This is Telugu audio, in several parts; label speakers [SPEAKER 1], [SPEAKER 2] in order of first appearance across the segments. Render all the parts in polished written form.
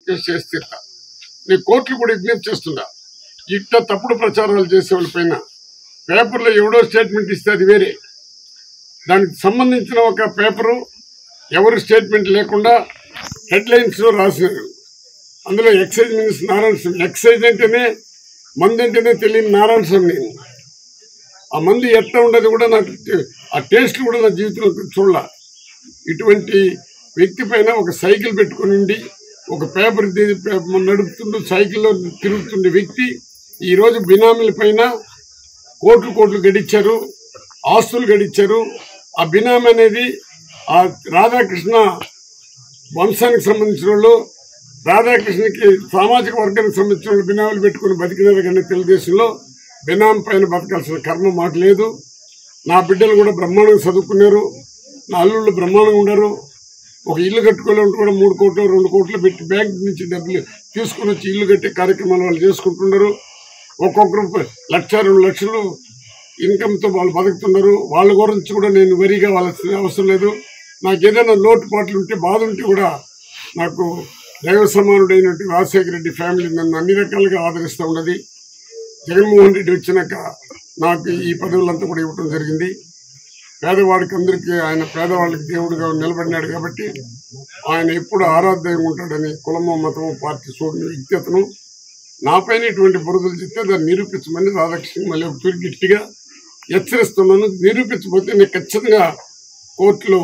[SPEAKER 1] కేసు చేసి తీరుతా. నేను కోర్టులు కూడా విజ్ఞప్తి చేస్తున్నా, ఇట్లా తప్పుడు ప్రచారాలు చేసే వాళ్ళపైన పేపర్లో ఎవడో స్టేట్మెంట్ ఇస్తే అది వేరే, దానికి సంబంధించిన ఒక పేపరు ఎవరు స్టేట్మెంట్ లేకుండా హెడ్లైన్స్లో రాసినారు. అందులో excise minister Narayana Swamy, excise అంటేనే మందు అంటేనే తెలియని నారాయణ స్వామి. నేను ఆ మందు ఎట్లా ఉండదు కూడా నాకు ఆ టేస్ట్ కూడా నా జీవితంలో చూడాల. ఇటువంటి వ్యక్తి పైన ఒక సైకిల్ పెట్టుకుని ఒక పేపర్ నడుపుతుంటూ సైకిల్లో తిరుగుతుండే వ్యక్తి ఈరోజు బినామీల పైన కోట్లు గడిచారు, ఆస్తులు గడిచారు. ఆ బినామీ అనేది ఆ రాధాకృష్ణ వంశానికి సంబంధించిన వాళ్ళు, రాధాకృష్ణకి సామాజిక వర్గానికి సంబంధించిన వాళ్ళు బినామీలు పెట్టుకుని బతికినారు. కానీ తెలుగుదేశంలో బినామీ పైన బతకాల్సిన కర్మ మాకు లేదు. నా బిడ్డలు కూడా బ్రహ్మాండంగా చదువుకున్నారు, నా అల్లుళ్ళు బ్రహ్మాండంగా ఉన్నారు. ఒక ఇల్లు కట్టుకోవాలంటే కూడా 3 కోట్లు 2 కోట్లు పెట్టి బ్యాంక్ నుంచి డబ్బులు తీసుకుని వచ్చి ఇల్లు కట్టే కార్యక్రమాలు వాళ్ళు చేసుకుంటున్నారు. ఒక్కొక్కరు 1,00,000 2 లక్షలు ఇన్కమ్తో వాళ్ళు బతుకుతున్నారు. వాళ్ళ గురించి కూడా నేను వరిగా వాళ్ళ అవసరం లేదు. నాకు ఏదైనా లోటుపాట్లు ఉంటే బాధ ఉంటే కూడా నాకు దైవ సమానుడైనటువంటి రాజశేఖర రెడ్డి ఫ్యామిలీ నన్ను అన్ని రకాలుగా ఆదరిస్తూ ఉన్నది. జగన్మోహన్ రెడ్డి వచ్చినాక నాకు ఈ పదవులంతా కూడా ఇవ్వటం జరిగింది. పేదవాడికి అందరికీ ఆయన పేదవాళ్ళకి దేవుడిగా నిలబడినాడు కాబట్టి ఆయన ఎప్పుడు ఆరాధ్యంగా ఉంటాడని కులమో మతమో పార్టీ చూడని వ్యక్తి అతను. నాపైన ఇటువంటి బురదలు చెప్తే దాన్ని నిరూపించమని రాధాకృష్ణ మళ్ళీ ఒక తూరి గట్టిగా హెచ్చరిస్తున్నాను. నిరూపించకపోతే నేను ఖచ్చితంగా కోర్టులో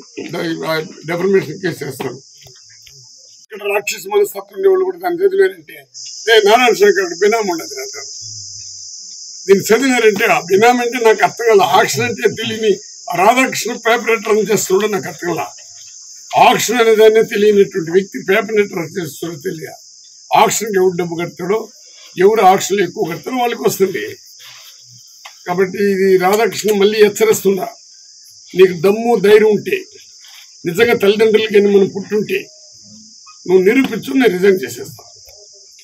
[SPEAKER 1] డెఫర్మేషన్ కేసు వేస్తాను. ఇక్కడ రాక్షస మనస్తత్వం ఉండేవాళ్ళు కూడా దాన్ని చదివారంటే నారాయణ స్వామి బినామీ ఉండదు అంటారు. దీన్ని చదివినారంటే ఆ బినామీ అంటే నాకు అర్థం కాల. ఆక్షన్ అంటే తెలియని రాధాకృష్ణ పేపర్ ఎట్ రన్ చేస్తున్నాడో నాకు అర్థం కాల. ఆక్షన్ అనేదాన్ని తెలియనటువంటి వ్యక్తి పేపర్ ఎట్ రన్ చేస్తున్నాడో తెలియ. ఆక్షన్కి ఎవరు డబ్బు కడతాడో, ఎవరు ఆక్షన్లు ఎక్కువ కడతారో వాళ్ళకి వస్తుంది. కాబట్టి ఇది రాధాకృష్ణ మళ్ళీ హెచ్చరిస్తుందా, నీకు దమ్ము ధైర్యం ఉంటే నిజంగా తల్లిదండ్రులకి మనం పుట్టుంటే నువ్వు నిరూపించు, నేను రిజైన్ చేసేస్తాను.